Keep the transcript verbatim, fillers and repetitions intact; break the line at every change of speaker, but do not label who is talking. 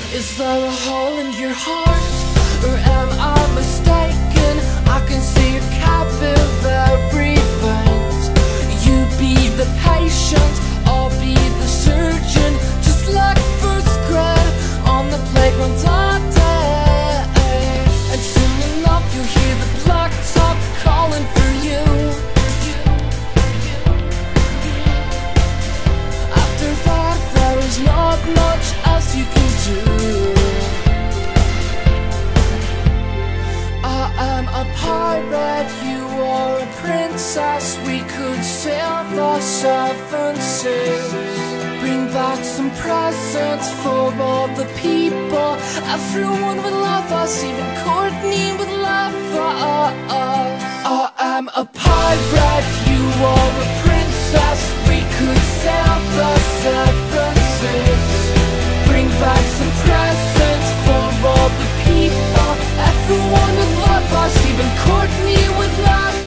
Is there a hole in your heart, or am I mistaken? I can see your capillary veins. You be the patient, I'll be the surgeon. Just like first grade on the playground all day. And soon enough you'll hear the blacktop calling for you. After that there is not much else you can do. I am a pirate, you are a princess. We could sail the seven seas. Bring back some presents for all the people. Everyone would love us, even Courtney would love us. I am a pirate, you are a princess. We could sail the seven